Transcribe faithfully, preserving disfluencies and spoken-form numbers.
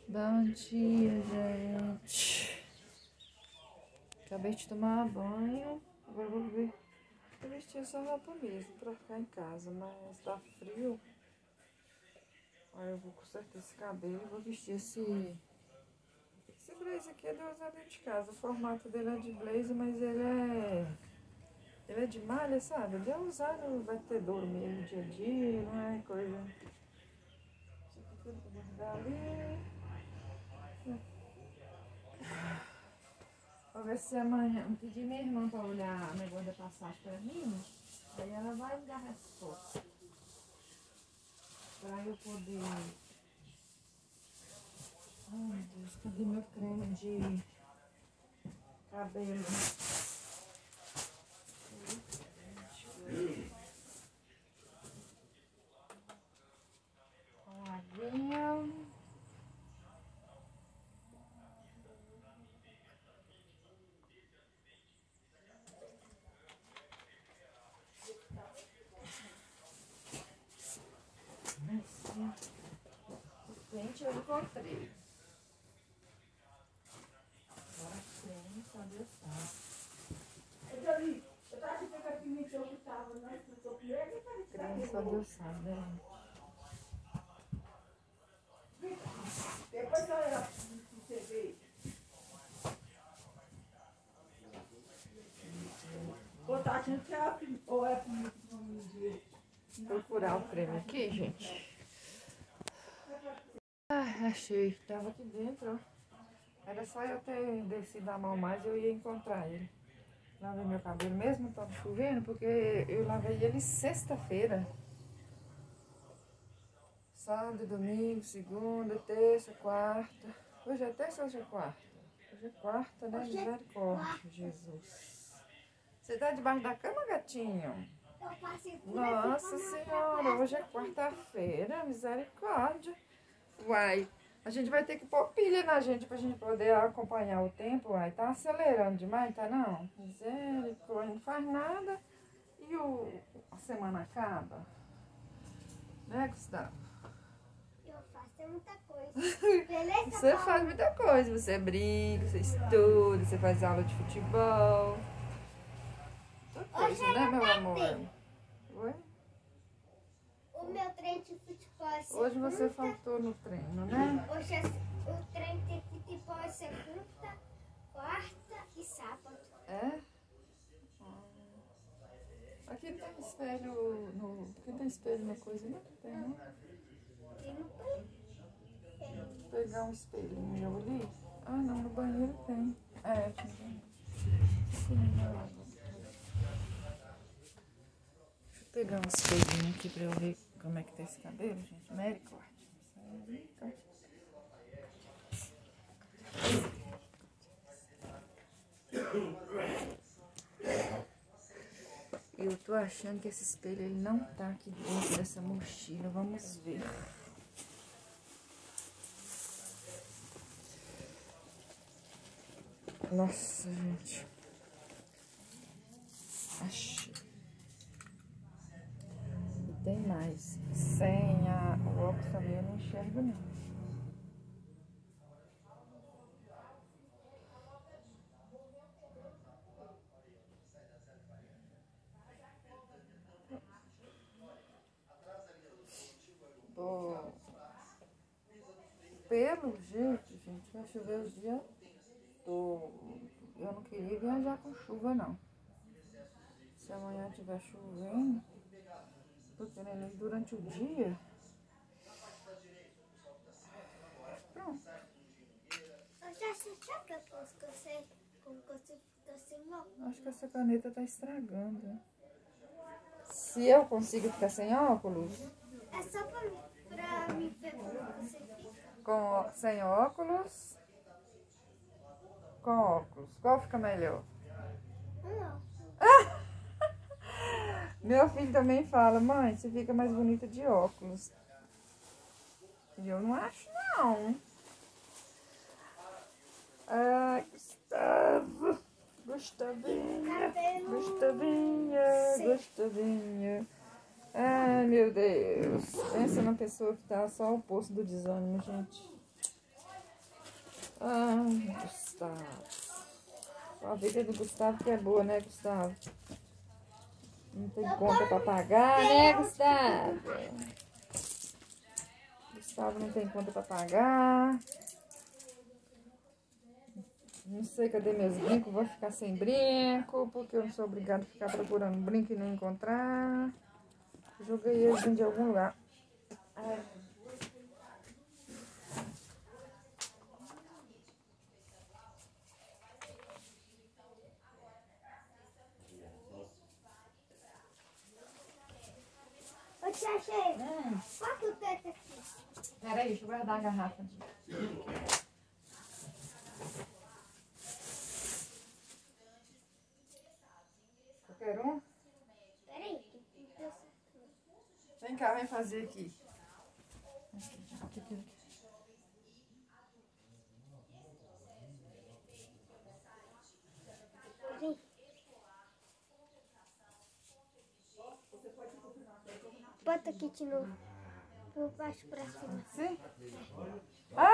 Bom dia, gente. Acabei de tomar banho. Agora vou ver. Eu vesti essa roupa mesmo pra ficar em casa, mas tá frio. Aí eu vou consertar esse cabelo e vou vestir esse. Esse blazer aqui é de usar dentro de casa. O formato dele é de blazer, mas ele é. Ele é de malha, sabe? Ele é usado no batedouro mesmo, dia a dia, não é coisa. Isso aqui tudo que eu vou guardar ali. Vou ver se amanhã eu pedi minha irmã pra olhar o negócio da passagem pra mim. Aí ela vai me dar a resposta. Pra eu poder. Ai meu Deus, cadê meu creme de cabelo? Com aguinha. O pente eu encontrei. Agora creme, só Deus sabe. Eu tava aqui com a pimentão que tava na primeira e falei, Creme, só Deus sabe, né? depois olha pra você ver. Ô, Tati, não quer a pimenta, ou é a pimenta que não me deu? Procurar o creme aqui, gente. Ah, achei. Tava aqui dentro, ó. Era só eu ter descido a mão mais, eu ia encontrar ele. Lavei meu cabelo mesmo, tava chovendo, porque eu lavei ele sexta-feira. Sábado, domingo, segunda, terça, quarta. Hoje é terça ou hoje é quarta? Hoje é quarta, né? Misericórdia, Jesus. Você tá debaixo da cama, gatinho? Eu passei por Nossa Senhora, hoje é quarta-feira, misericórdia. Uai, a gente vai ter que pôr pilha na gente pra gente poder acompanhar o tempo, uai. Tá acelerando demais, tá não? Misericórdia, não faz nada e o, a semana acaba. Né, Gustavo? Eu faço muita coisa. Beleza? Você faz muita coisa, você brinca, você estuda, você faz aula de futebol. Muita coisa, Hoje né, eu meu também. amor? Oi? O meu trem de futebol é segunda. Hoje você faltou no treino, né? Hoje é, o trem de futebol é segunda, quarta e sábado. É? Ah. Aqui tem espelho no. Aqui tem espelho na coisa, não tem, não? Tem no banheiro. Vou pegar um espelhinho ali. Ah, não, no banheiro tem. É, tem. Deixa eu pegar um espelhinho aqui pra eu ver como é que tá esse cabelo, gente. Misericórdia. Eu tô achando que esse espelho ele não tá aqui dentro dessa mochila. Vamos ver. Nossa, gente. Achei. E tem mais. Sem a, o óculos também eu não enxergo, não. Bom, pelo jeito, gente, vai chover o dia todo. Eu não queria viajar com chuva, não. Se amanhã tiver chovendo, porque neném durante o dia. Pronto. Eu já sei que eu posso você, como você fica sem óculos. Acho que essa caneta tá estragando. Se eu consigo ficar sem óculos? É só pra mim, pra mim ver como você fica. Com, sem óculos? Com óculos. Qual fica melhor? Não. Meu filho também fala, mãe, você fica mais bonita de óculos. E eu não acho, não. Ai, Gustavo. Gustavinha. Gustavinha. Gustavinha. Ai, meu Deus. Pensa na pessoa que tá só ao oposto do desânimo, gente. Ai, Gustavo. A vida do Gustavo que é boa, né, Gustavo? Não tem conta pra pagar, né, Gustavo? Gustavo não tem conta pra pagar. Não sei cadê meus brincos. Vou ficar sem brinco, porque eu não sou obrigada a ficar procurando brinco e não encontrar. Joguei eles dentro de algum lugar. Ai. Ô, tia Sheila, olha que o teto aqui. Peraí, deixa eu guardar a garrafa. Qualquer um? Peraí. Vem cá, vem fazer aqui. Aqui, aqui, aqui. Peraí. Bota aqui de novo. Por baixo pra cima. Sim? Ah!